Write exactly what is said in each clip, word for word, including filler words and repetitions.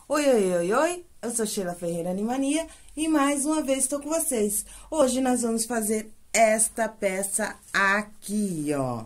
Oi, oi, oi, oi, eu sou Sheila Ferreira Animania e mais uma vez estou com vocês. Hoje nós vamos fazer esta peça aqui, ó.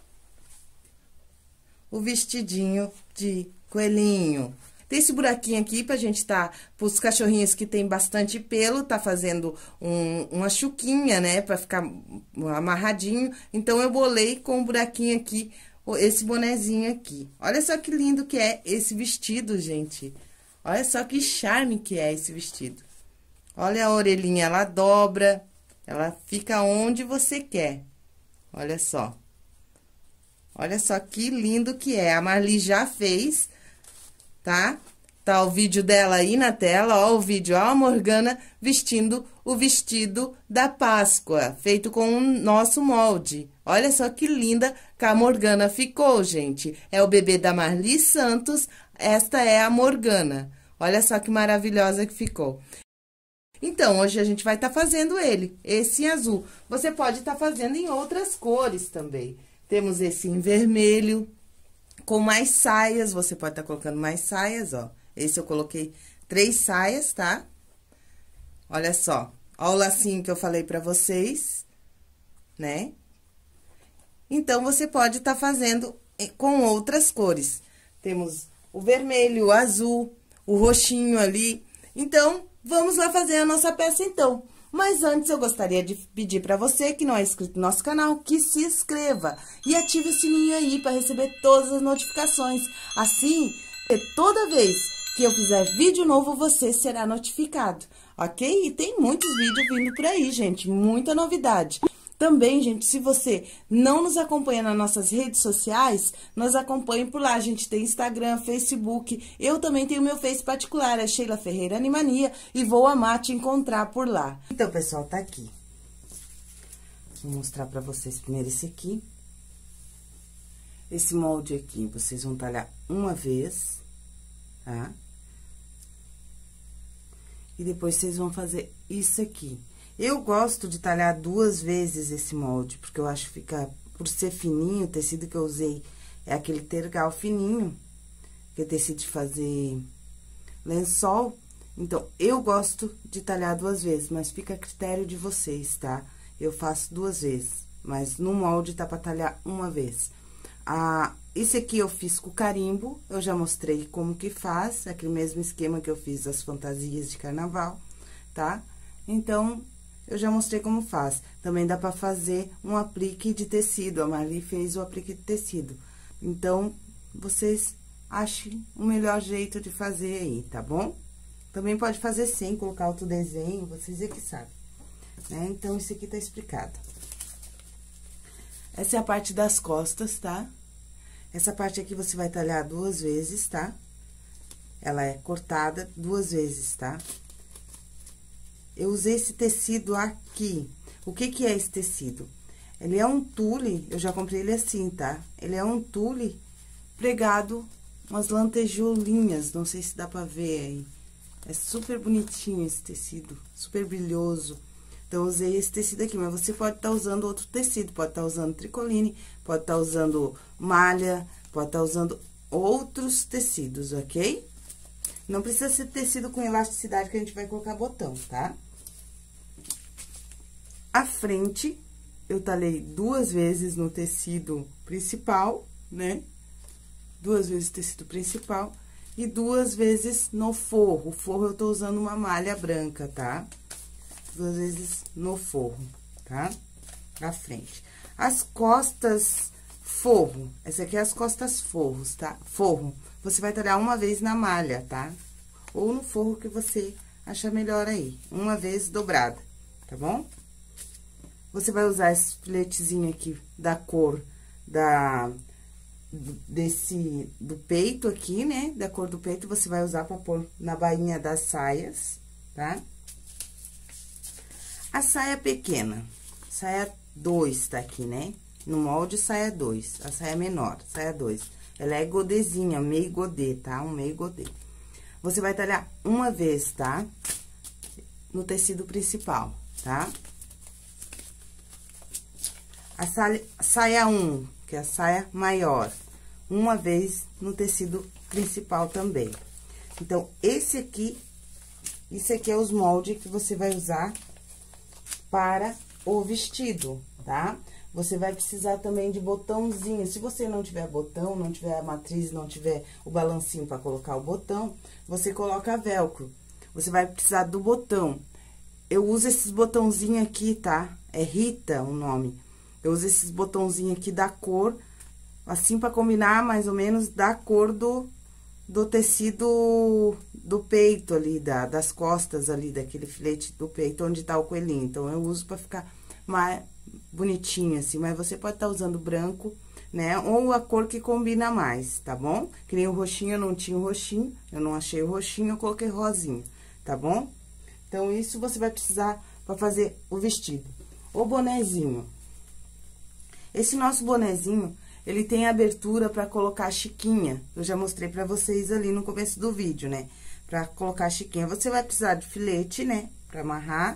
O vestidinho de coelhinho. Tem esse buraquinho aqui pra gente tá, pros cachorrinhos que tem bastante pelo, tá fazendo um, uma chuquinha, né, pra ficar amarradinho. Então, eu bolei com um buraquinho aqui, esse bonezinho aqui. Olha só que lindo que é esse vestido, gente. Olha só que charme que é esse vestido. Olha a orelhinha, ela dobra, ela fica onde você quer. Olha só. Olha só que lindo que é. A Marli já fez, tá? Tá o vídeo dela aí na tela, ó, o vídeo, ó, a Morgana vestindo o vestido da Páscoa, feito com o nosso molde. Olha só que linda que a Morgana ficou, gente. É o bebê da Marli Santos, esta é a Morgana. Olha só que maravilhosa que ficou. Então, hoje a gente vai estar tá fazendo ele, esse em azul. Você pode estar tá fazendo em outras cores também. Temos esse em vermelho, com mais saias, você pode estar tá colocando mais saias, ó. Esse eu coloquei três saias, tá? Olha só, ó o lacinho que eu falei pra vocês, né? Então, você pode estar tá fazendo com outras cores. Temos o vermelho, o azul, o roxinho ali. Então, vamos lá fazer a nossa peça, então. Mas antes, eu gostaria de pedir para você que não é inscrito no nosso canal, que se inscreva e ative o sininho aí para receber todas as notificações. Assim, toda vez que eu fizer vídeo novo, você será notificado, ok? E tem muitos vídeos vindo por aí, gente, muita novidade. Também, gente, se você não nos acompanha nas nossas redes sociais, nos acompanhe por lá. A gente tem Instagram, Facebook. Eu também tenho meu Face particular, é Sheila Ferreira Animania, e vou amar te encontrar por lá. Então, pessoal, tá aqui. Vou mostrar pra vocês primeiro esse aqui. Esse molde aqui, vocês vão talhar uma vez, tá? E depois vocês vão fazer isso aqui. Eu gosto de talhar duas vezes esse molde, porque eu acho que fica, por ser fininho, o tecido que eu usei é aquele tergal fininho, que é tecido de fazer lençol. Então, eu gosto de talhar duas vezes, mas fica a critério de vocês, tá? Eu faço duas vezes, mas no molde tá pra talhar uma vez. Ah, esse aqui eu fiz com carimbo, eu já mostrei como que faz, aquele mesmo esquema que eu fiz as fantasias de carnaval, tá? Então, eu já mostrei como faz. Também dá pra fazer um aplique de tecido. A Marli fez o aplique de tecido. Então, vocês achem o melhor jeito de fazer aí, tá bom? Também pode fazer sem, colocar outro desenho, vocês é que sabem, né? Então, isso aqui tá explicado. Essa é a parte das costas, tá? Essa parte aqui você vai talhar duas vezes, tá? Ela é cortada duas vezes, tá? Eu usei esse tecido aqui. O que que é esse tecido? Ele é um tule, eu já comprei ele assim, tá? Ele é um tule pregado, umas lantejoulinhas, não sei se dá pra ver aí. É super bonitinho esse tecido, super brilhoso. Então, eu usei esse tecido aqui, mas você pode estar tá usando outro tecido, pode estar tá usando tricoline, pode estar tá usando malha, pode estar tá usando outros tecidos, ok? Não precisa ser tecido com elasticidade que a gente vai colocar botão, tá? A frente, eu talhei duas vezes no tecido principal, né? Duas vezes no tecido principal e duas vezes no forro. O forro eu tô usando uma malha branca, tá? Duas vezes no forro, tá? Na frente. As costas forro, essa aqui é as costas forros, tá? Forro. Você vai talhar uma vez na malha, tá? Ou no forro que você achar melhor aí. Uma vez dobrada, tá bom? Você vai usar esse filetezinho aqui da cor da... Desse... Do peito aqui, né? Da cor do peito, você vai usar pra pôr na bainha das saias, tá? A saia pequena, saia dois tá aqui, né? No molde, saia dois, a saia menor, saia dois. Ela é godezinha, meio godê, tá? Um meio godê. Você vai talhar uma vez, tá? No tecido principal, tá? A saia, saia um, que é a saia maior, uma vez no tecido principal também. Então, esse aqui, isso aqui é os moldes que você vai usar para o vestido, tá? Você vai precisar também de botãozinho. Se você não tiver botão, não tiver a matriz, não tiver o balancinho para colocar o botão, você coloca velcro. Você vai precisar do botão. Eu uso esses botãozinhos aqui, tá? É Rita o nome. Eu uso esses botãozinhos aqui da cor, assim, para combinar mais ou menos da cor do, do tecido do peito ali, da, das costas ali, daquele filete do peito, onde tá o coelhinho. Então, eu uso para ficar mais bonitinho, assim, mas você pode estar tá usando branco, né? Ou a cor que combina mais, tá bom? Que nem o roxinho, eu não tinha o roxinho, eu não achei o roxinho, eu coloquei rosinha, tá bom? Então, isso você vai precisar para fazer o vestido. O bonezinho. Esse nosso bonezinho, ele tem abertura para colocar a chiquinha. Eu já mostrei para vocês ali no começo do vídeo, né? Para colocar a chiquinha. Você vai precisar de filete, né? Para amarrar.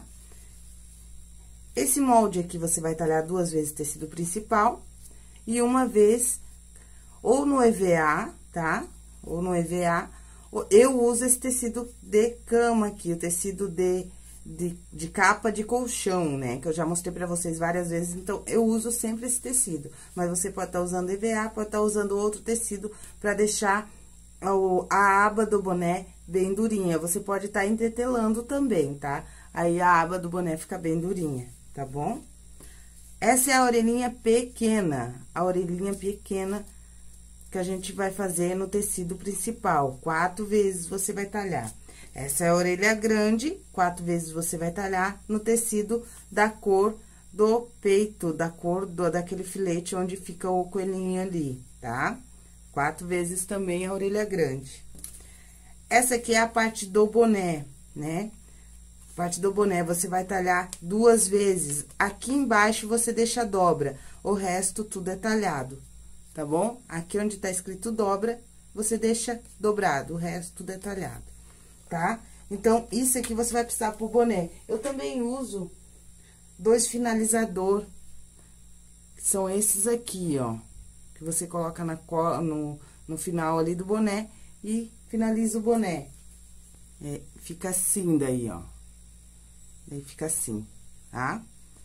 Esse molde aqui, você vai talhar duas vezes o tecido principal. E uma vez, ou no E V A, tá? Ou no E V A. Eu uso esse tecido de cama aqui, o tecido de, de, de capa de colchão, né? Que eu já mostrei pra vocês várias vezes, então, eu uso sempre esse tecido. Mas você pode estar tá usando E V A, pode estar tá usando outro tecido pra deixar o, a aba do boné bem durinha. Você pode estar tá entretelando também, tá? Aí, a aba do boné fica bem durinha, tá bom? Essa é a orelhinha pequena, a orelhinha pequena que a gente vai fazer no tecido principal. Quatro vezes você vai talhar. Essa é a orelha grande, quatro vezes você vai talhar no tecido da cor do peito, da cor do, daquele filete onde fica o coelhinho ali, tá? Quatro vezes também a orelha grande. Essa aqui é a parte do boné, né? Parte do boné, você vai talhar duas vezes. Aqui embaixo você deixa dobra, o resto tudo é talhado. Tá bom? Aqui onde tá escrito dobra, você deixa dobrado, o resto tudo é talhado, tá? Então, isso aqui você vai precisar pro boné. Eu também uso dois finalizador, que são esses aqui, ó. Que você coloca na, no, no final ali do boné e finaliza o boné. É, fica assim daí, ó. Daí fica assim, tá?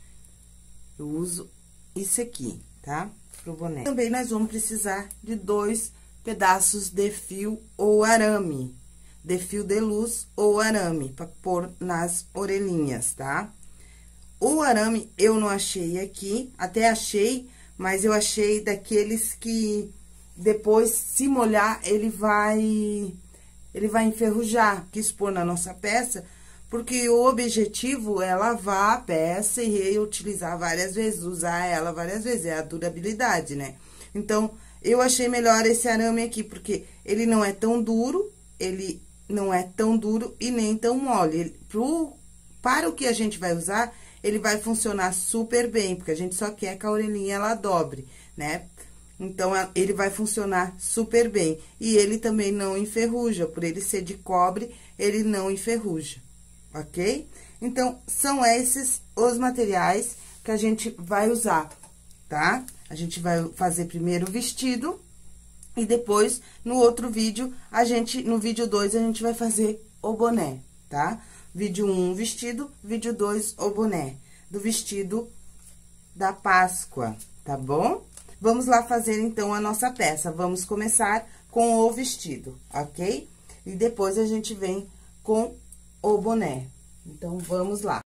Eu uso isso aqui, tá? Pro boné. Também nós vamos precisar de dois pedaços de fio ou arame, de fio de luz ou arame, para pôr nas orelhinhas, tá? O arame eu não achei aqui, até achei, mas eu achei daqueles que depois, se molhar, ele vai, ele vai enferrujar, quis pôr na nossa peça, porque o objetivo é lavar a peça e reutilizar várias vezes, usar ela várias vezes, é a durabilidade, né? Então, eu achei melhor esse arame aqui, porque ele não é tão duro, ele não é tão duro e nem tão mole. Ele, pro, para o que a gente vai usar, ele vai funcionar super bem, porque a gente só quer que a orelhinha ela dobre, né? Então, ele vai funcionar super bem. E ele também não enferruja, por ele ser de cobre, ele não enferruja. Ok? Então, são esses os materiais que a gente vai usar, tá? A gente vai fazer primeiro o vestido e depois, no outro vídeo, a gente, no vídeo dois, a gente vai fazer o boné, tá? Vídeo um, vestido, vídeo dois, o boné, do vestido da Páscoa, tá bom? Vamos lá fazer, então, a nossa peça. Vamos começar com o vestido, ok? E depois a gente vem com o boné. Então, vamos lá.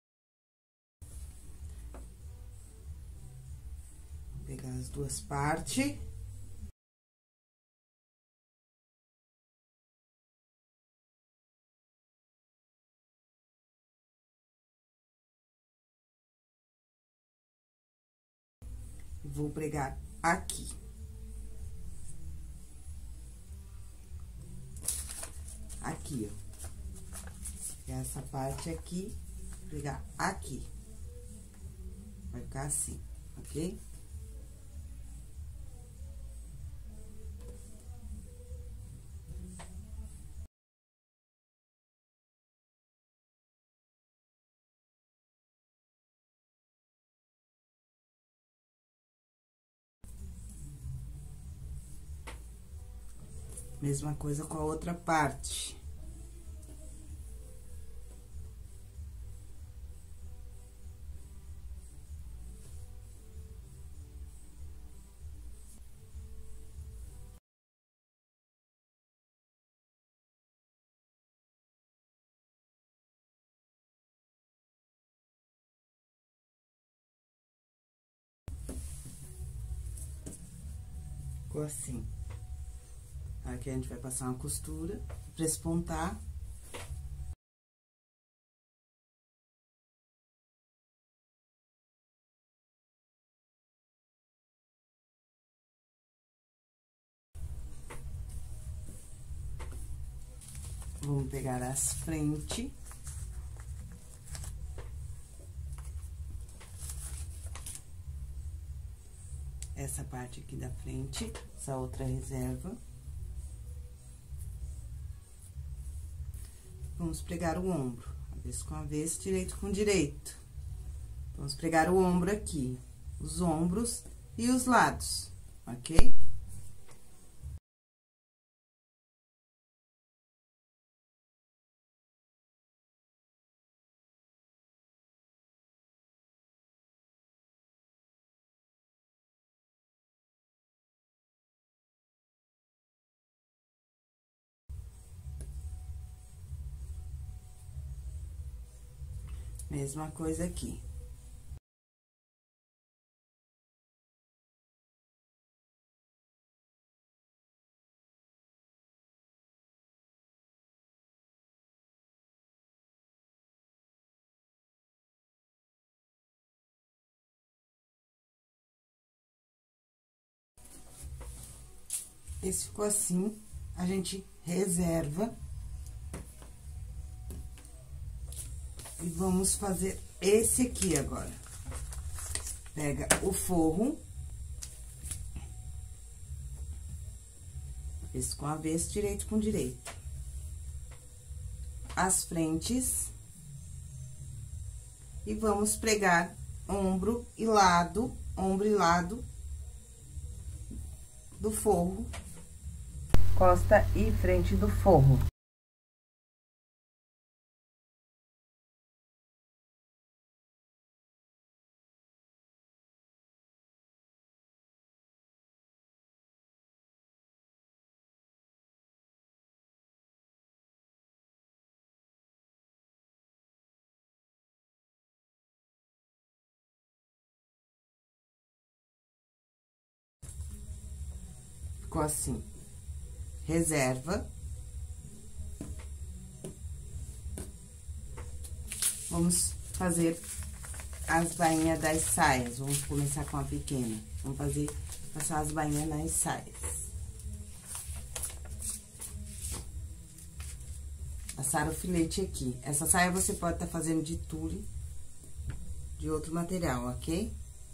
Vou pegar as duas partes. Vou pregar aqui. Aqui, ó. Essa parte aqui, pregar aqui. Vai ficar assim, ok? Mesma coisa com a outra parte. Ficou assim. Aqui a gente vai passar uma costura pra espontar. Vamos pegar as frentes. Essa parte aqui da frente, essa outra reserva. Vamos pregar o ombro, avesso com avesso, direito com direito. Vamos pregar o ombro aqui, os ombros e os lados, ok? Mesma coisa aqui. Esse ficou assim, a gente reserva. E vamos fazer esse aqui agora. Pega o forro. Avesso com avesso, direito com direito. As frentes. E vamos pregar ombro e lado, ombro e lado do forro. Costa e frente do forro. Ficou assim. Reserva. Vamos fazer as bainhas das saias. Vamos começar com a pequena. Vamos fazer, passar as bainhas nas saias. Passar o filete aqui. Essa saia você pode estar fazendo de tule, de outro material, ok?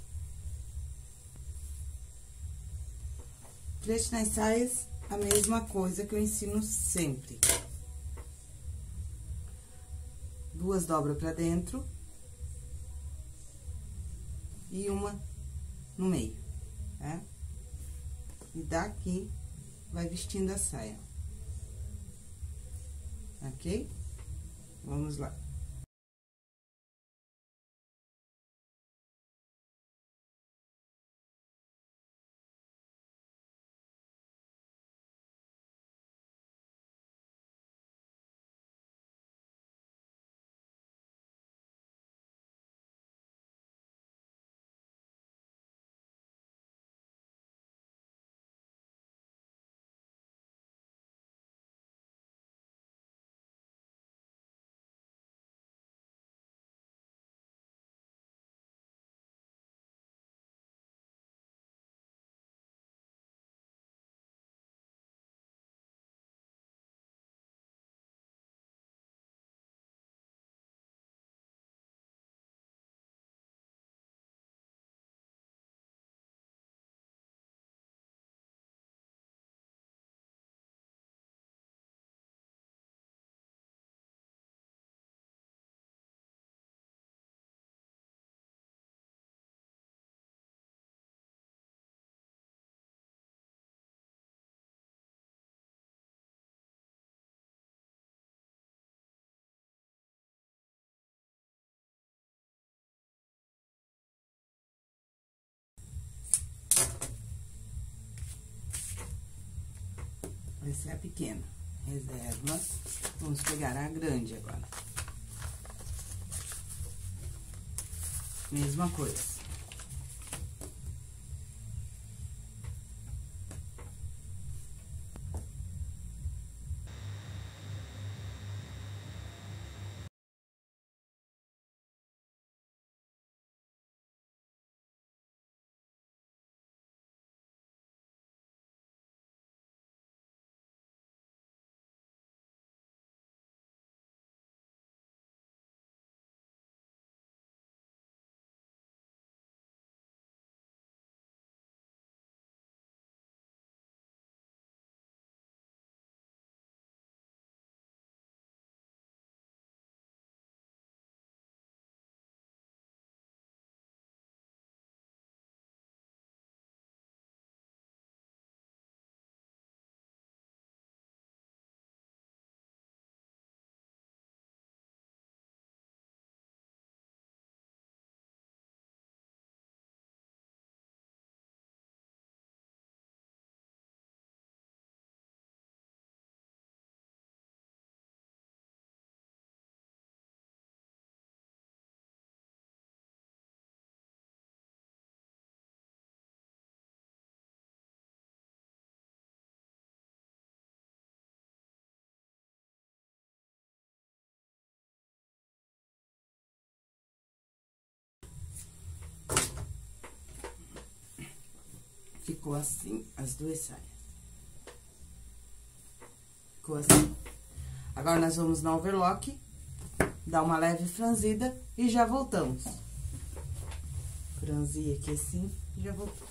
Filete nas saias, a mesma coisa que eu ensino sempre. Duas dobras pra dentro. E uma no meio, tá? E daqui, vai vestindo a saia. Ok? Vamos lá. Essa é a pequena. Reserva. Vamos pegar a grande agora. Mesma coisa. Ficou assim as duas saias. Ficou assim. Agora, nós vamos na overlock, dar uma leve franzida e já voltamos. Franzi aqui assim e já voltamos.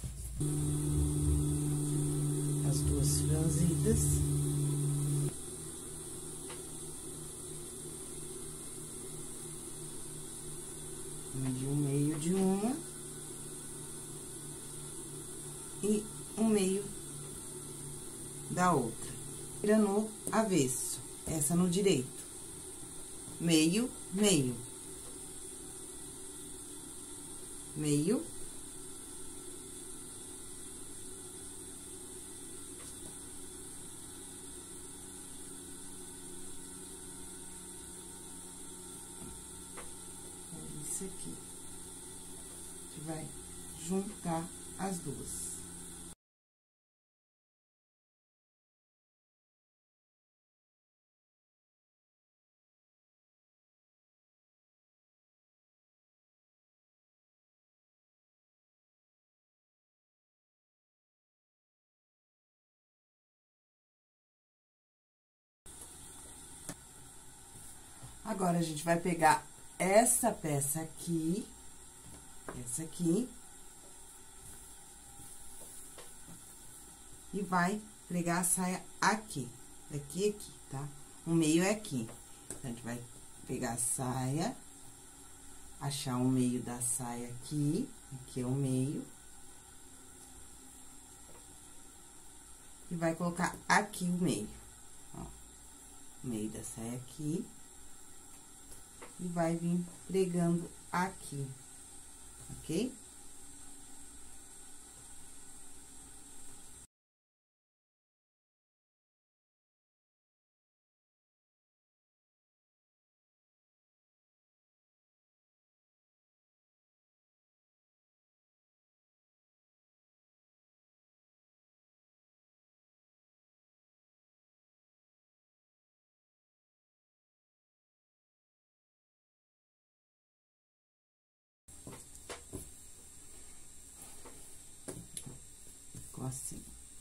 As duas franzidas. De um meio de uma. E um meio da outra. Vira no avesso, essa no direito. Meio, meio. Meio. É isso aqui. A gente vai juntar as duas. Agora, a gente vai pegar essa peça aqui, essa aqui, e vai pregar a saia aqui, daqui e aqui, tá? O meio é aqui. Então, a gente vai pegar a saia, achar o meio da saia aqui, aqui é o meio. E vai colocar aqui o meio, ó, o meio da saia aqui. E vai vir pregando aqui, ok? Ficou assim.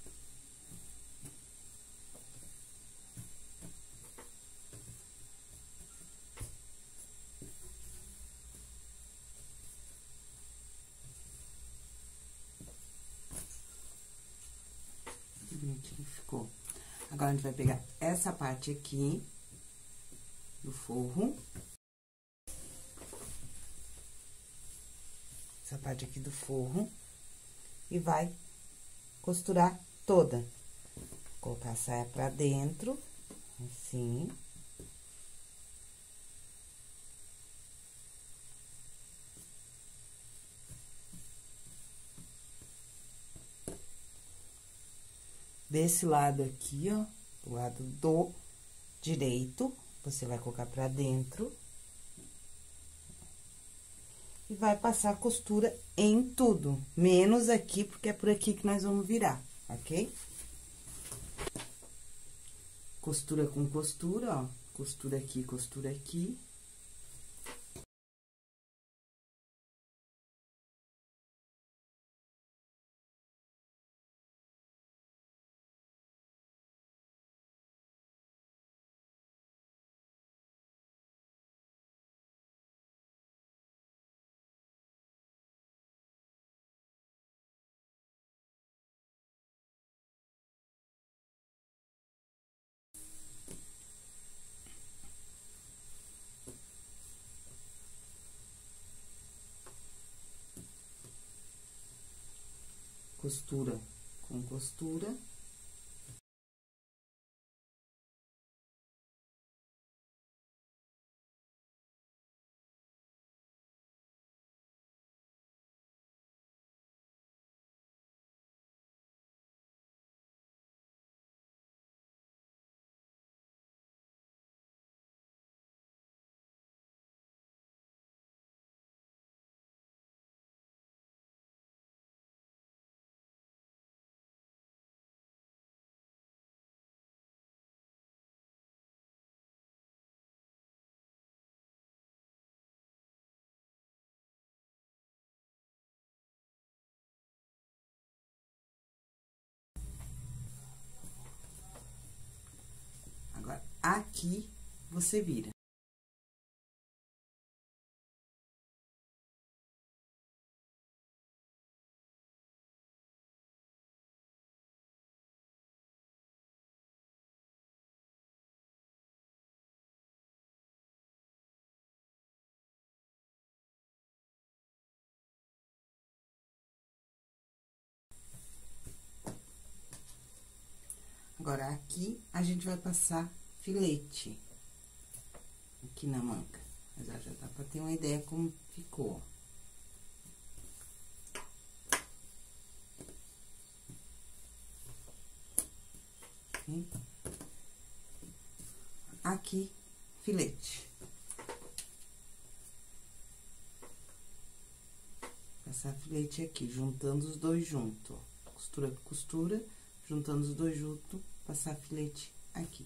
Que bonitinho ficou. Agora, a gente vai pegar essa parte aqui do forro. Essa parte aqui do forro. E vai costurar toda. Colocar a saia pra dentro, assim. Desse lado aqui, ó, do lado do direito, você vai colocar pra dentro. E vai passar costura em tudo, menos aqui, porque é por aqui que nós vamos virar, ok? Costura com costura, ó. Costura aqui, costura aqui. Costura com costura. Agora, aqui, você vira. Agora, aqui, a gente vai passar filete. Aqui na manga. Mas já dá pra ter uma ideia como ficou, ó. Aqui, filete. Passar filete aqui, juntando os dois juntos, ó. Costura com costura, juntando os dois juntos, passar filete aqui.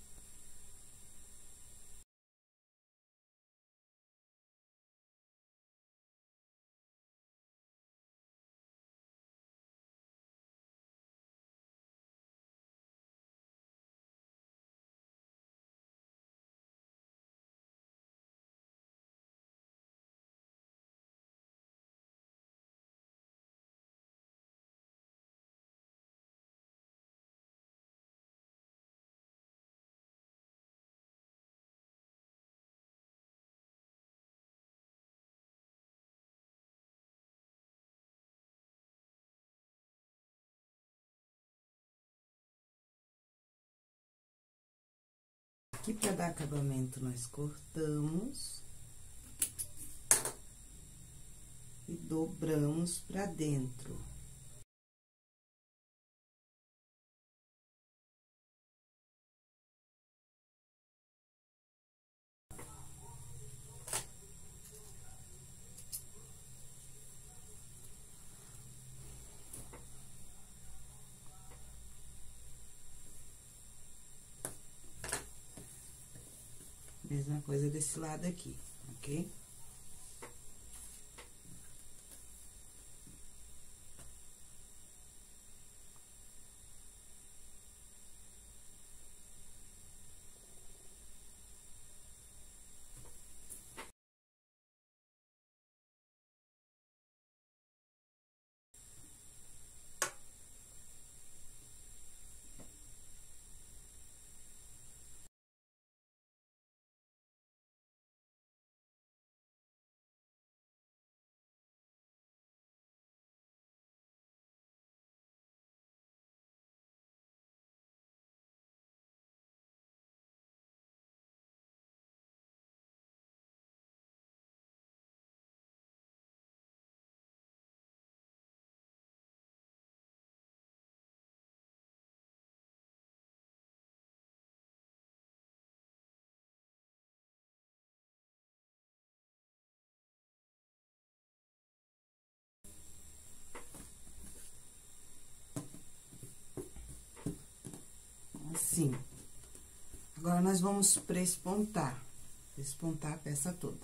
Aqui, pra dar acabamento, nós cortamos e dobramos pra dentro. Mesma coisa desse lado aqui, ok? assim. Agora, nós vamos prespontar, prespontar a peça toda.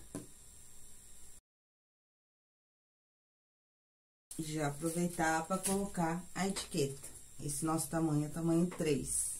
Já aproveitar para colocar a etiqueta. Esse nosso tamanho é tamanho três.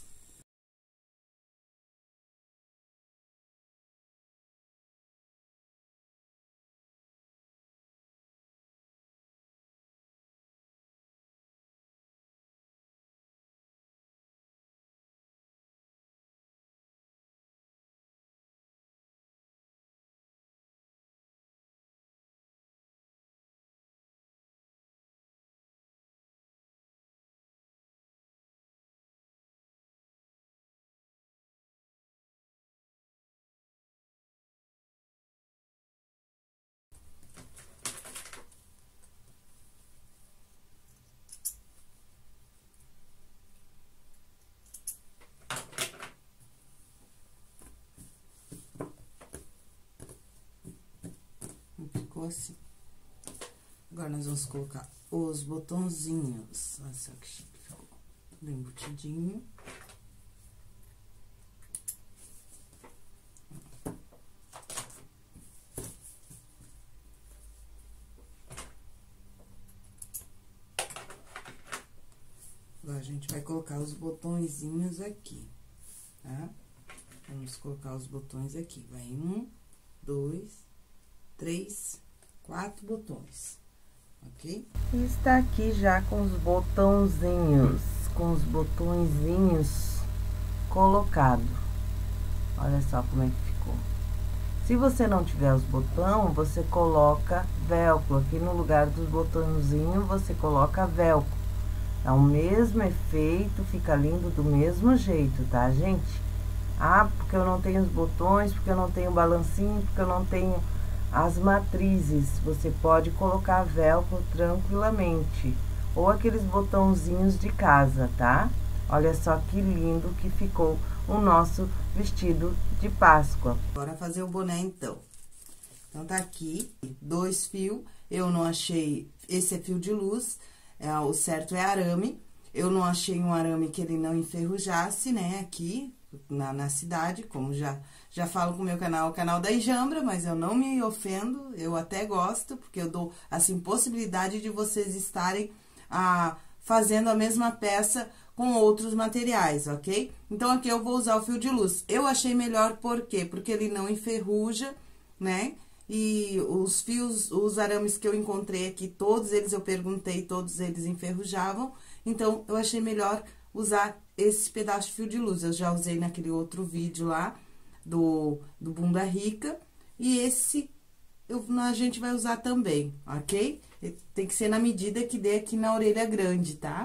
Ficou assim. Agora, nós vamos colocar os botãozinhos. Olha só que chique, ficou do embutidinho. Agora, a gente vai colocar os botõezinhos aqui, tá? Vamos colocar os botões aqui. Vai um, dois, três, quatro botões, ok? Está aqui já com os botãozinhos, com os botõezinhos colocados. Olha só como é que ficou. Se você não tiver os botões, você coloca velcro. Aqui no lugar dos botõezinhos, você coloca velcro. É o mesmo efeito, fica lindo do mesmo jeito, tá, gente? Ah, porque eu não tenho os botões, porque eu não tenho balancinho, porque eu não tenho as matrizes. Você pode colocar velcro tranquilamente. Ou aqueles botãozinhos de casa, tá? Olha só que lindo que ficou o nosso vestido de Páscoa. Bora fazer o boné, então. Então, tá aqui, dois fios. Eu não achei... Esse é fio de luz. É, o certo é arame. Eu não achei um arame que ele não enferrujasse, né, aqui na, na cidade, como já, já falo com o meu canal, o canal da Ijambra, mas eu não me ofendo, eu até gosto, porque eu dou, assim, possibilidade de vocês estarem ah, fazendo a mesma peça com outros materiais, ok? Então, aqui eu vou usar o fio de luz. Eu achei melhor, por quê? Porque ele não enferruja, né? E os fios, os arames que eu encontrei aqui, todos eles eu perguntei, todos eles enferrujavam. Então, eu achei melhor usar esse pedaço de fio de luz. Eu já usei naquele outro vídeo lá, do, do Bunda Rica. E esse, eu, a gente vai usar também, ok? Tem que ser na medida que dê aqui na orelha grande, tá?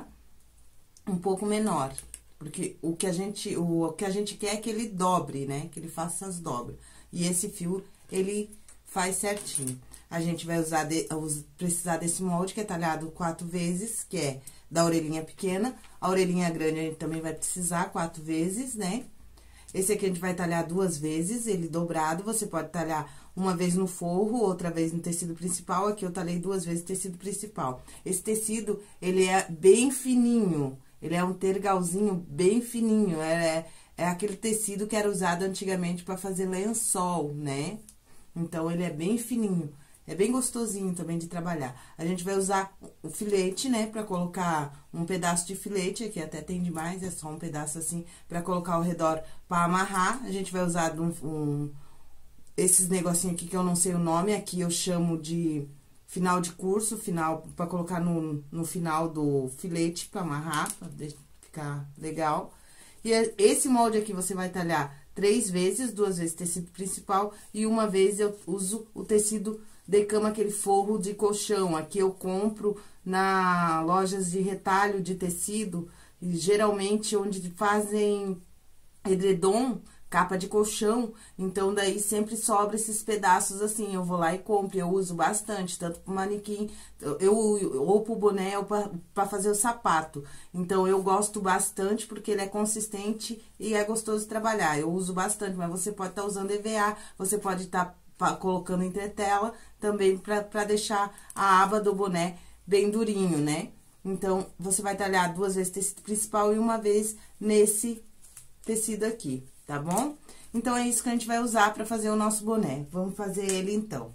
Um pouco menor. Porque o que a gente, o, o que a gente quer é que ele dobre, né? Que ele faça as dobras. E esse fio, ele... faz certinho. A gente vai usar, de, precisar desse molde que é talhado quatro vezes, que é da orelhinha pequena. A orelhinha grande a gente também vai precisar quatro vezes, né? Esse aqui a gente vai talhar duas vezes, ele dobrado. Você pode talhar uma vez no forro, outra vez no tecido principal. Aqui eu talhei duas vezes o tecido principal. Esse tecido, ele é bem fininho. Ele é um tergalzinho bem fininho. É, é aquele tecido que era usado antigamente para fazer lençol, né? Então, ele é bem fininho, é bem gostosinho também de trabalhar. A gente vai usar o filete, né, pra colocar um pedaço de filete, aqui até tem demais, é só um pedaço assim, pra colocar ao redor pra amarrar. A gente vai usar um, um, esses negocinhos aqui que eu não sei o nome, aqui eu chamo de final de curso, final, pra colocar no, no final do filete pra amarrar, pra ficar legal. E esse molde aqui você vai talhar três vezes, duas vezes tecido principal e uma vez eu uso o tecido de cama, aquele forro de colchão. Aqui eu compro na lojas de retalho de tecido, e geralmente onde fazem edredom, capa de colchão, então daí sempre sobra esses pedaços assim, eu vou lá e compro, eu uso bastante, tanto pro manequim, eu, ou pro boné, ou pra, pra fazer o sapato. Então, eu gosto bastante, porque ele é consistente e é gostoso de trabalhar, eu uso bastante, mas você pode estar tá usando E V A, você pode estar tá colocando entretela, também pra, pra deixar a aba do boné bem durinho, né? Então, você vai talhar duas vezes tecido principal e uma vez nesse tecido aqui, tá bom? Então, é isso que a gente vai usar pra fazer o nosso boné. Vamos fazer ele, então.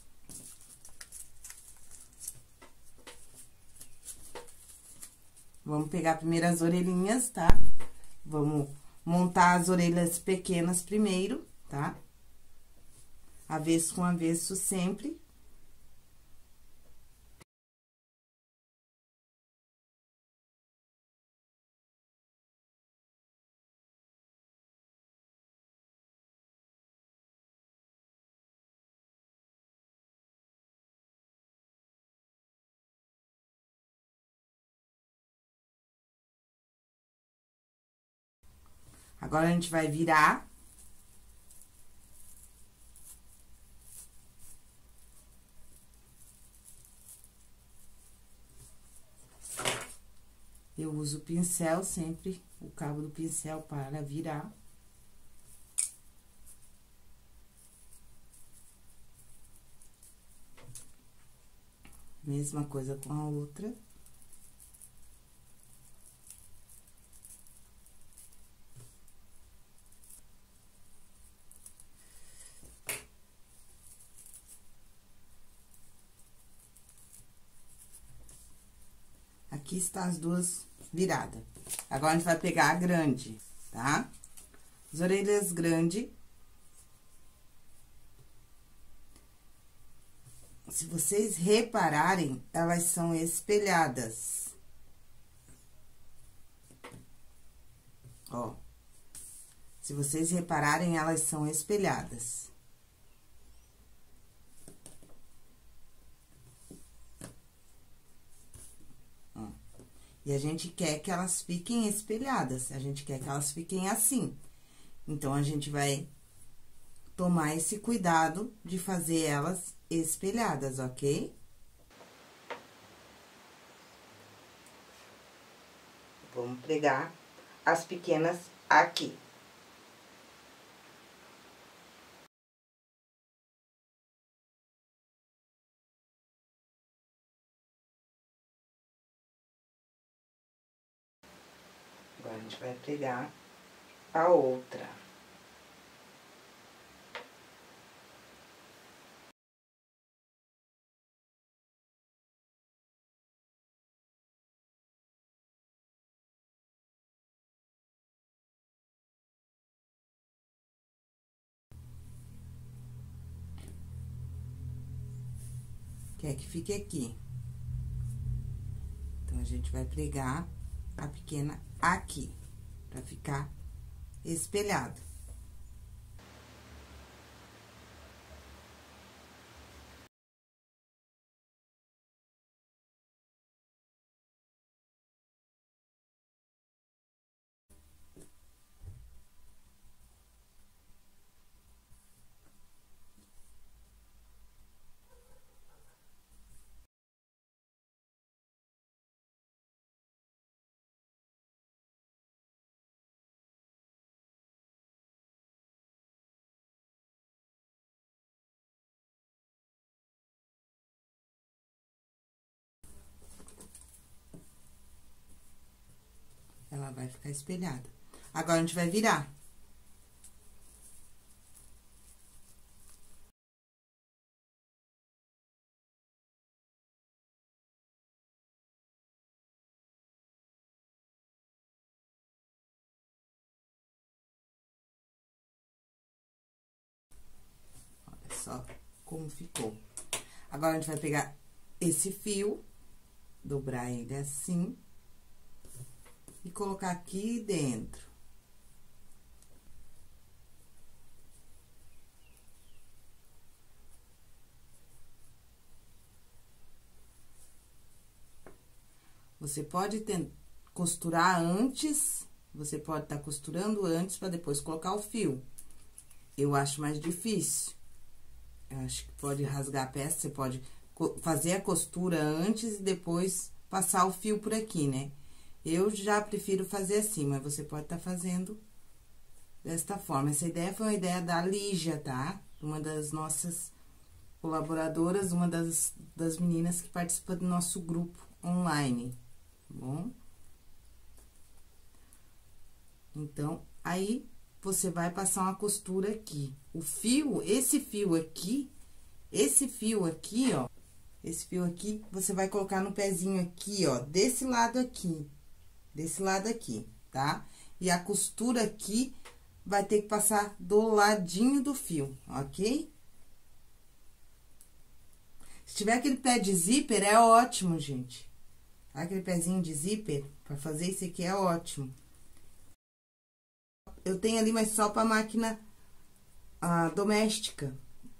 Vamos pegar primeiro as orelhinhas, tá? Vamos montar as orelhas pequenas primeiro, tá? Avesso com avesso sempre. Agora, a gente vai virar. Eu uso o pincel sempre, o cabo do pincel para virar. Mesma coisa com a outra. Aqui está as duas viradas. Agora, a gente vai pegar a grande, tá? As orelhas grandes. Se vocês repararem, elas são espelhadas. Ó. Se vocês repararem, elas são espelhadas. E a gente quer que elas fiquem espelhadas, a gente quer que elas fiquem assim. Então, a gente vai tomar esse cuidado de fazer elas espelhadas, ok? Vamos pregar as pequenas aqui. Agora, a gente vai pregar a outra. Quer que fique aqui. Então, a gente vai pregar a pequena aqui, pra ficar espelhado. Ela vai ficar espelhada. Agora, a gente vai virar. Olha só como ficou. Agora, a gente vai pegar esse fio, dobrar ele assim, e colocar aqui dentro. Você pode ter, costurar antes, você pode estar tá costurando antes para depois colocar o fio. Eu acho mais difícil. Eu acho que pode rasgar a peça, você pode fazer a costura antes e depois passar o fio por aqui, né? Eu já prefiro fazer assim, mas você pode estar tá fazendo desta forma. Essa ideia foi uma ideia da Lígia, tá? Uma das nossas colaboradoras, uma das, das meninas que participa do nosso grupo online, tá bom? Então, Aí, você vai passar uma costura aqui. O fio, esse fio aqui, esse fio aqui, ó, esse fio aqui, você vai colocar no pezinho aqui, ó, desse lado aqui, desse lado aqui, tá? E a costura aqui vai ter que passar do ladinho do fio, ok? Se tiver aquele pé de zíper, é ótimo, gente. Aquele pezinho de zíper, pra fazer isso aqui é ótimo. Eu tenho ali, mas só pra máquina ah, doméstica,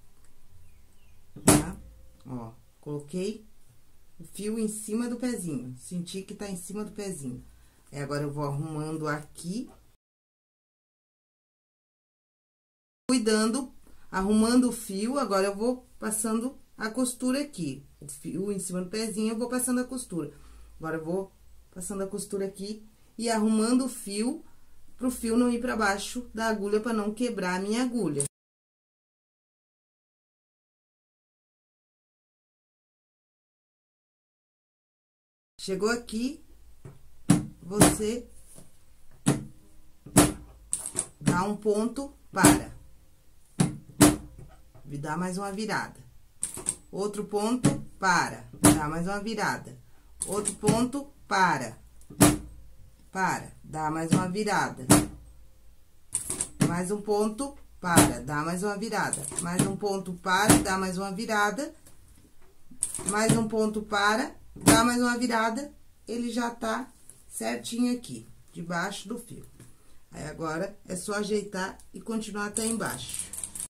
tá? Ó, coloquei o fio em cima do pezinho, senti que tá em cima do pezinho. Aí, agora, eu vou arrumando aqui. Cuidando, arrumando o fio, agora eu vou passando a costura aqui. O fio em cima do pezinho, eu vou passando a costura. Agora, eu vou passando a costura aqui e arrumando o fio, pro fio não ir pra baixo da agulha, pra não quebrar a minha agulha. Chegou aqui, você dá um ponto, para. Dá mais uma virada. Outro ponto, para. Dá mais uma virada. Outro ponto, para. Para. Dá mais uma virada. Mais um ponto, para. Dá mais uma virada. Mais um ponto, para. Dá mais uma virada. Mais um ponto, para. Dá mais uma virada. Ele já tá certinho aqui, debaixo do fio. Aí, agora, é só ajeitar e continuar até embaixo.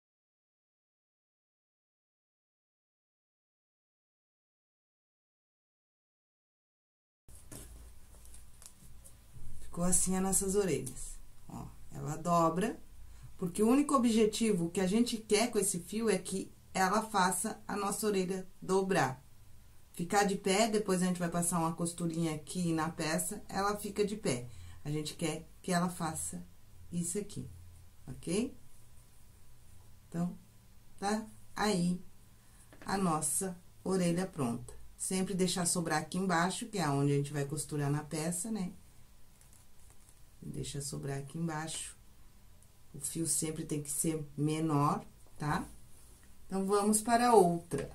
Ficou assim as nossas orelhas. Ó, ela dobra, porque o único objetivo que a gente quer com esse fio é que ela faça a nossa orelha dobrar. Ficar de pé, depois a gente vai passar uma costurinha aqui na peça, ela fica de pé. A gente quer que ela faça isso aqui, ok? Então, tá aí a nossa orelha pronta. Sempre deixar sobrar aqui embaixo, que é onde a gente vai costurar na peça, né? Deixa sobrar aqui embaixo. O fio sempre tem que ser menor, tá? Então, vamos para a outra.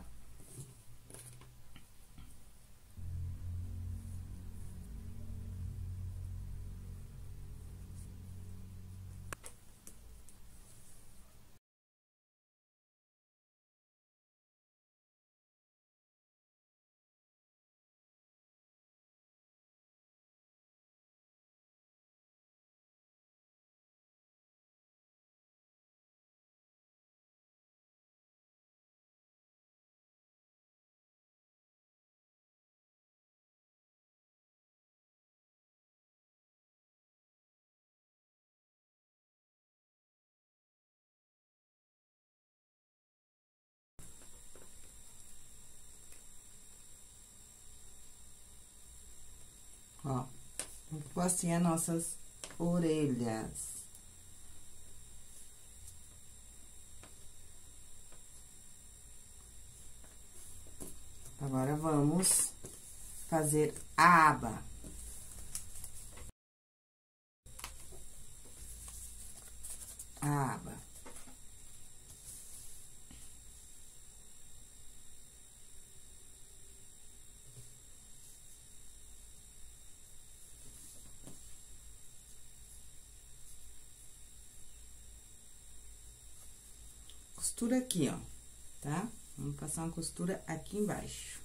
Ó, ficou assim as nossas orelhas. Agora, vamos fazer a aba. A aba. Costura aqui, ó, tá? Vamos passar uma costura aqui embaixo.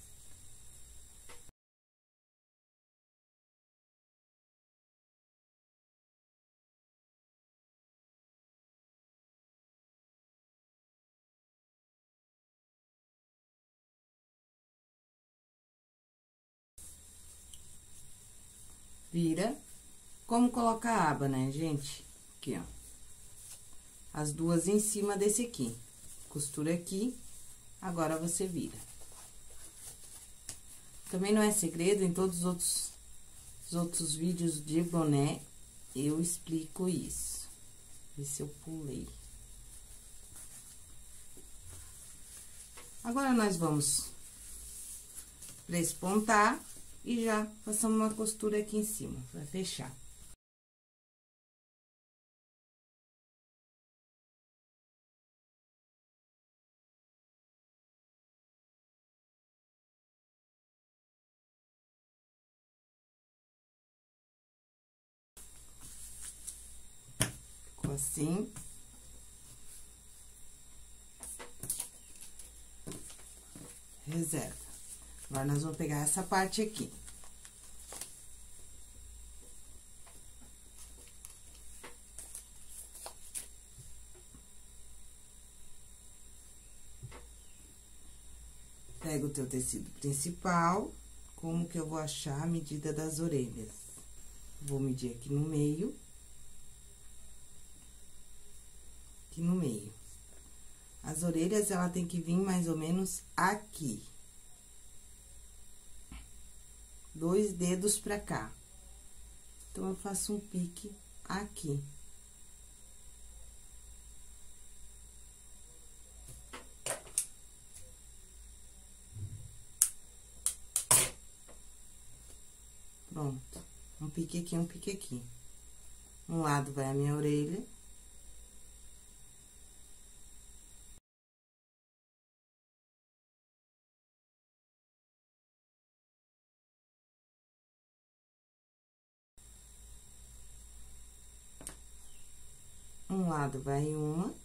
Vira. Como colocar a aba, né, gente? Aqui, ó. As duas em cima desse aqui. Costura aqui, agora você vira. Também não é segredo, em todos os outros, os outros vídeos de boné, eu explico isso. Vê se eu pulei. Agora, nós vamos prespontar e já passamos uma costura aqui em cima, pra fechar. assim. Reserva. Agora, nós vamos pegar essa parte aqui. Pega o teu tecido principal, como que eu vou achar a medida das orelhas? Vou medir aqui no meio. Aqui no meio. As orelhas, ela tem que vir mais ou menos aqui. Dois dedos pra cá. Então, eu faço um pique aqui. Pronto. Um pique aqui, um pique aqui. Um lado vai a minha orelha. Um lado vai uma.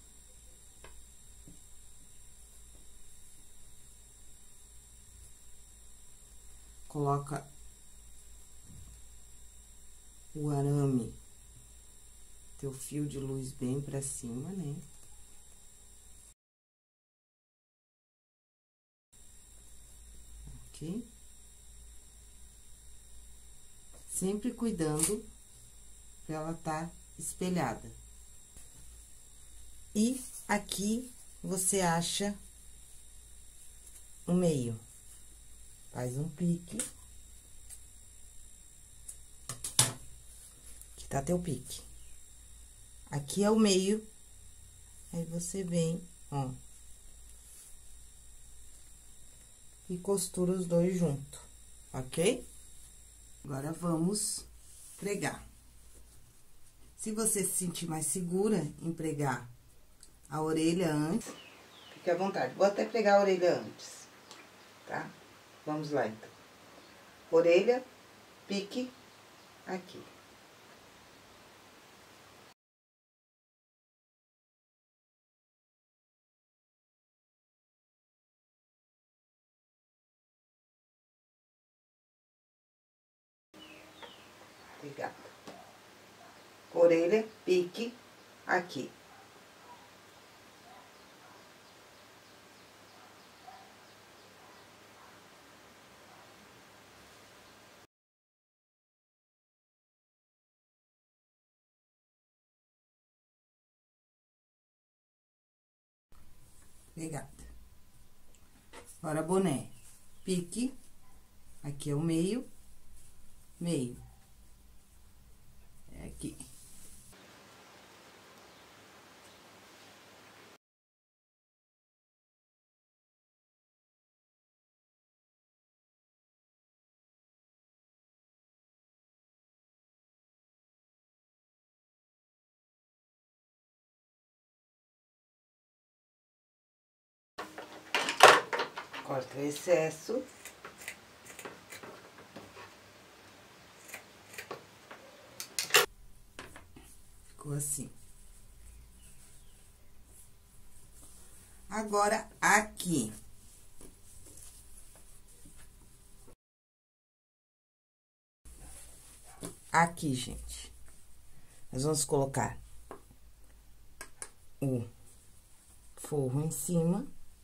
Coloca o arame, teu fio de luz bem pra cima, né? Ok? Sempre cuidando pra ela tá espelhada. E aqui você acha o meio. Faz um pique. Aqui tá teu pique. Aqui é o meio. Aí, você vem, ó. E costura os dois junto, ok? Agora, vamos pregar. Se você se sentir mais segura em pregar a orelha antes, fique à vontade. Vou até pregar a orelha antes, tá? Vamos lá, então. Orelha, pique, aqui. Pegada. Orelha, pique, aqui. Pegada. Agora, boné. Pique. Aqui é o meio. Meio. É aqui. Corta o excesso. Ficou assim. Agora, aqui. Aqui, gente. Nós vamos colocar o forro em cima.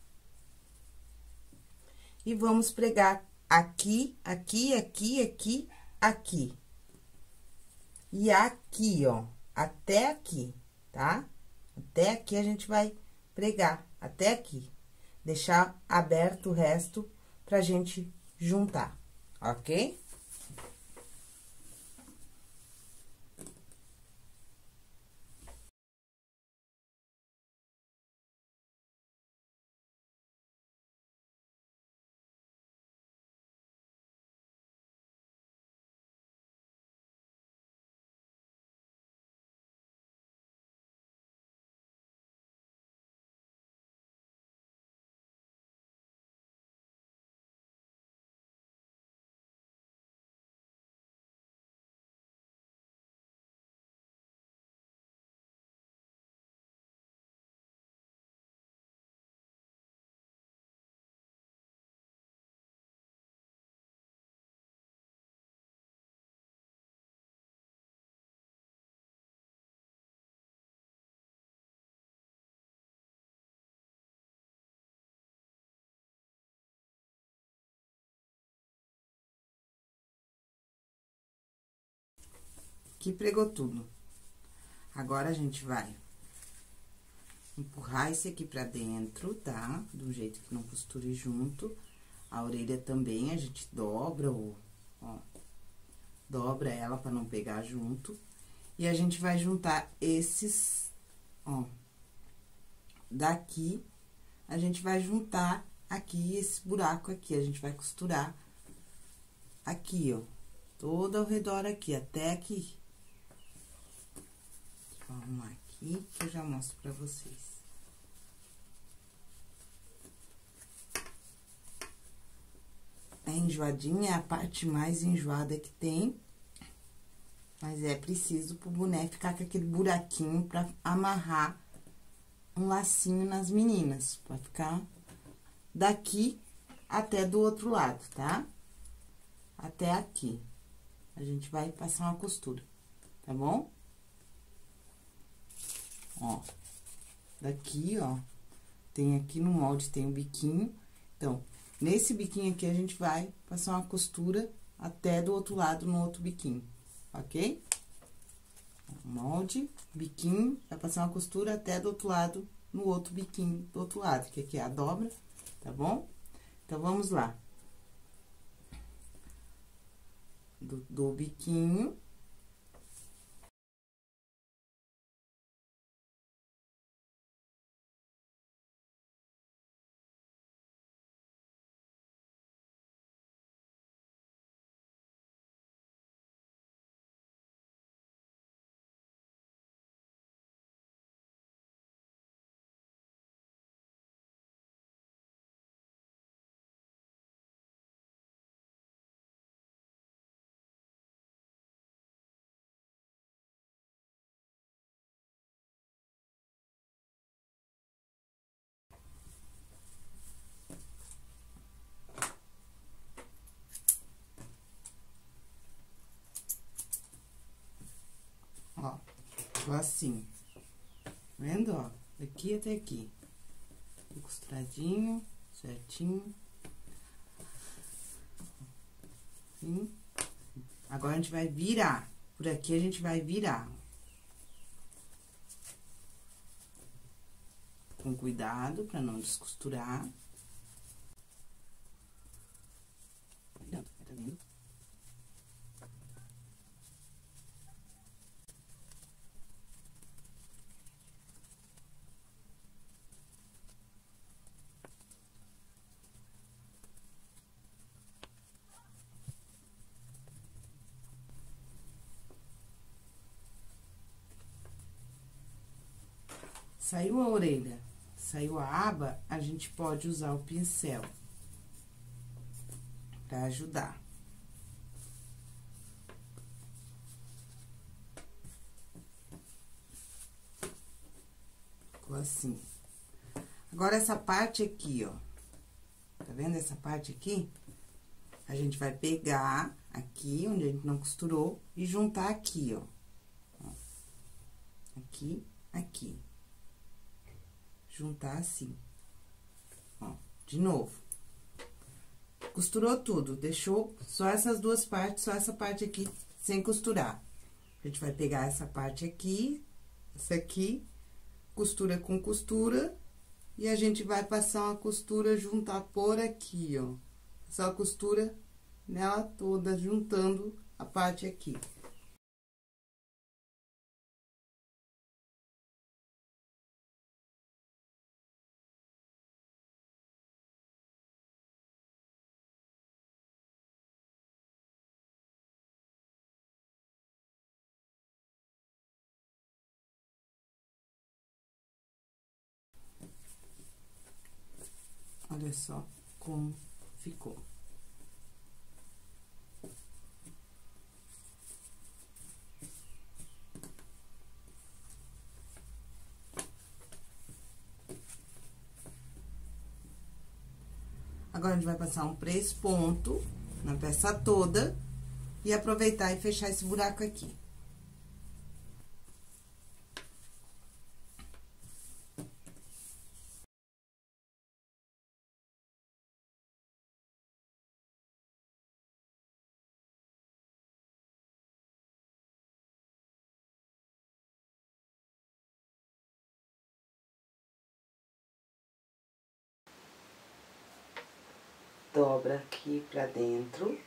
E vamos pregar aqui, aqui, aqui, aqui, aqui. E aqui, ó, até aqui, tá? Até aqui a gente vai pregar, até aqui. Deixar aberto o resto pra gente juntar, ok? Aqui pregou tudo. Agora, a gente vai empurrar esse aqui pra dentro, tá? Do jeito que não costure junto. A orelha também, a gente dobra o, ó, dobra ela pra não pegar junto. E a gente vai juntar esses, ó, daqui, a gente vai juntar aqui esse buraco aqui, a gente vai costurar aqui, ó, todo ao redor aqui, até aqui. Deixa eu arrumar aqui, que eu já mostro pra vocês. A enjoadinha é a parte mais enjoada que tem, mas é preciso pro boné ficar com aquele buraquinho pra amarrar um lacinho nas meninas, pra ficar daqui até do outro lado, tá? Até aqui. A gente vai passar uma costura, tá bom? Ó, daqui, ó, tem aqui no molde, tem o biquinho. Então, nesse biquinho aqui, a gente vai passar uma costura até do outro lado, no outro biquinho, ok? Molde, biquinho, vai passar uma costura até do outro lado, no outro biquinho do outro lado, que aqui é a dobra, tá bom? Então, vamos lá. Do, do biquinho. Ó, ficou assim, tá vendo, ó? Daqui até aqui. Costuradinho, certinho. Assim. Agora, a gente vai virar. Por aqui, a gente vai virar. Com cuidado, pra não descosturar. Tá vendo? Saiu a orelha, saiu a aba, a gente pode usar o pincel pra ajudar. Ficou assim. Agora, essa parte aqui, ó, tá vendo essa parte aqui? A gente vai pegar aqui, onde a gente não costurou, e juntar aqui, ó. Ó. Aqui, aqui. Juntar assim. Ó, de novo. Costurou tudo, deixou só essas duas partes, só essa parte aqui, sem costurar. A gente vai pegar essa parte aqui, essa aqui, costura com costura, e a gente vai passar uma costura, juntar por aqui, ó. Passar a costura nela toda, juntando a parte aqui. Olha só como ficou. Agora, a gente vai passar um três pontos na peça toda e aproveitar e fechar esse buraco aqui. dobra aqui pra dentro.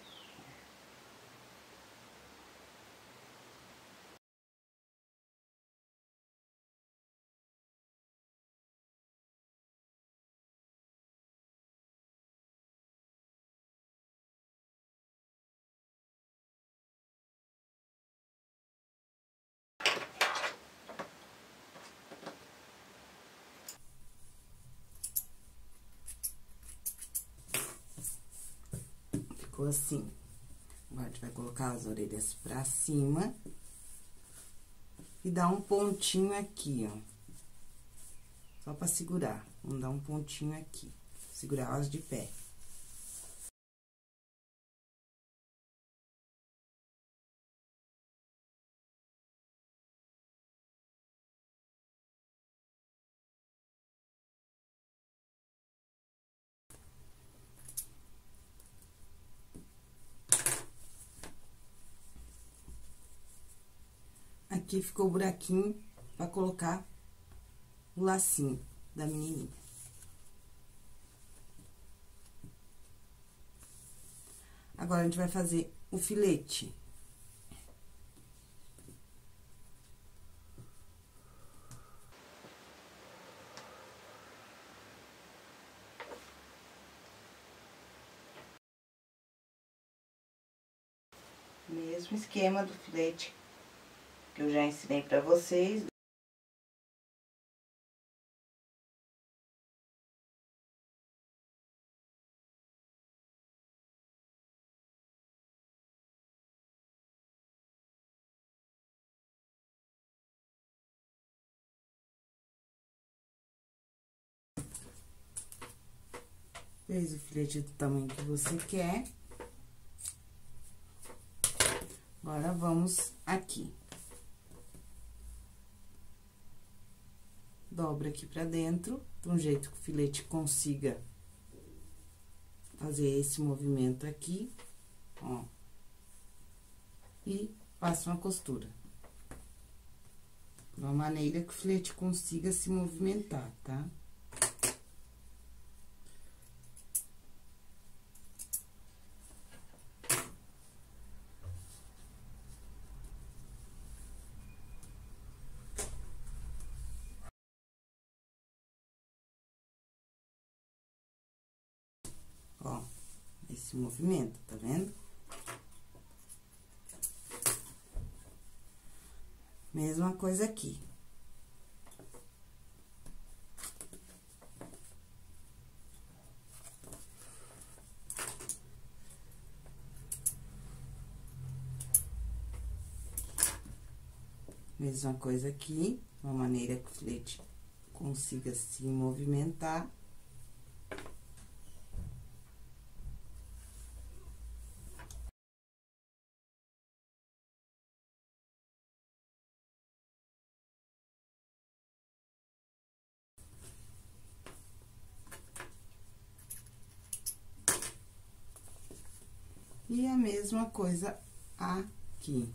Ficou assim. Agora, a gente vai colocar as orelhas pra cima. E dar um pontinho aqui, ó. Só pra segurar. Vamos dar um pontinho aqui. Segurar elas de pé. Aqui ficou o buraquinho pra colocar o lacinho da menininha. Agora, a gente vai fazer o filete. Mesmo esquema do filete que eu já ensinei pra vocês. Fez o filete do tamanho que você quer. Agora, vamos aqui. Dobra aqui pra dentro, de um jeito que o filete consiga fazer esse movimento aqui, ó. E passa uma costura. De uma maneira que o filete consiga se movimentar, tá? Ó, esse movimento, tá vendo? Mesma coisa aqui. Mesma coisa aqui, uma maneira que o filete consiga se movimentar. E a mesma coisa aqui.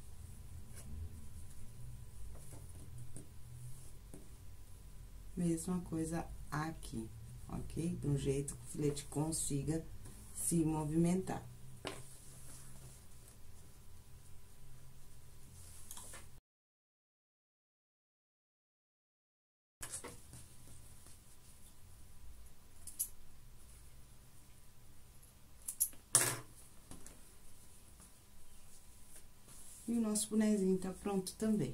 Mesma coisa aqui, ok? De um jeito que o filete consiga se movimentar. E o nosso bonezinho tá pronto também.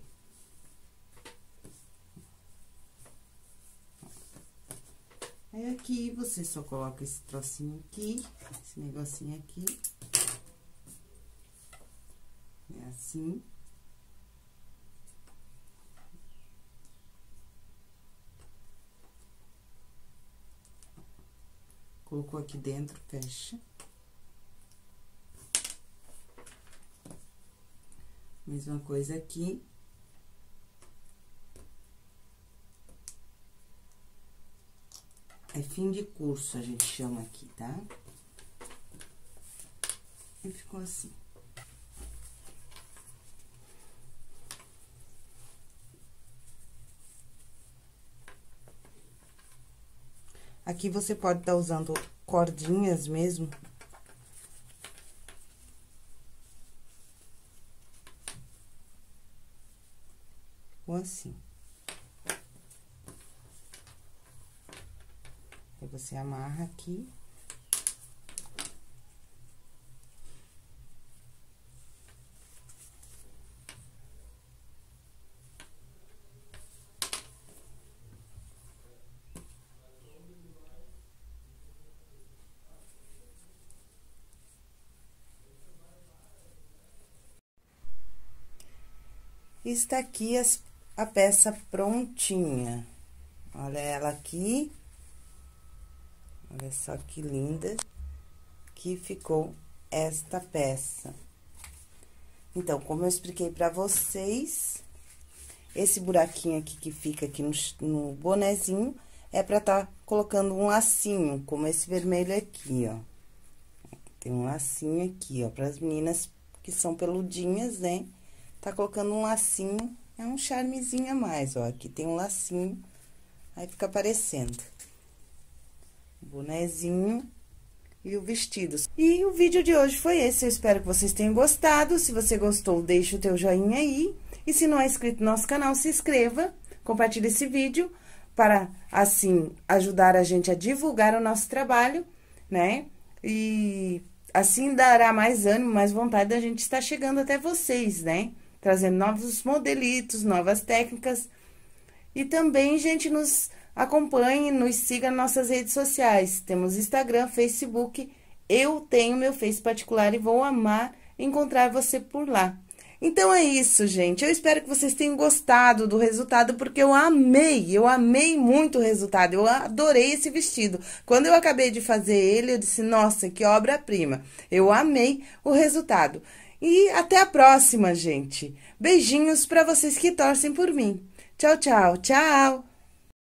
Aí, aqui, você só coloca esse trocinho aqui, esse negocinho aqui. É assim. Colocou aqui dentro, fecha. Mesma coisa aqui. É fim de curso, a gente chama aqui, tá? E ficou assim. Aqui você pode estar usando cordinhas mesmo. Ou assim. Aí, você amarra aqui. Está aqui as, a peça prontinha. Olha ela aqui. Olha só que linda que ficou esta peça. Então, como eu expliquei pra vocês, esse buraquinho aqui que fica aqui no, no bonezinho é pra tá colocando um lacinho, como esse vermelho aqui, ó. Tem um lacinho aqui, ó, pras meninas que são peludinhas, né? Tá colocando um lacinho, é um charmezinho a mais, ó. Aqui tem um lacinho, aí fica aparecendo o bonezinho e o vestido. E o vídeo de hoje foi esse, eu espero que vocês tenham gostado. Se você gostou, deixa o teu joinha aí. E se não é inscrito no nosso canal, se inscreva, compartilhe esse vídeo, para, assim, ajudar a gente a divulgar o nosso trabalho, né? E assim dará mais ânimo, mais vontade da gente estar chegando até vocês, né? Trazendo novos modelitos, novas técnicas. E também, gente, nos acompanhe, nos siga nas nossas redes sociais. Temos Instagram, Facebook. Eu tenho meu Face particular e vou amar encontrar você por lá. Então, é isso, gente. Eu espero que vocês tenham gostado do resultado, porque eu amei, eu amei muito o resultado. Eu adorei esse vestido. Quando eu acabei de fazer ele, eu disse, nossa, que obra-prima. Eu amei o resultado. E até a próxima, gente. Beijinhos para vocês que torcem por mim. Tchau, tchau, tchau!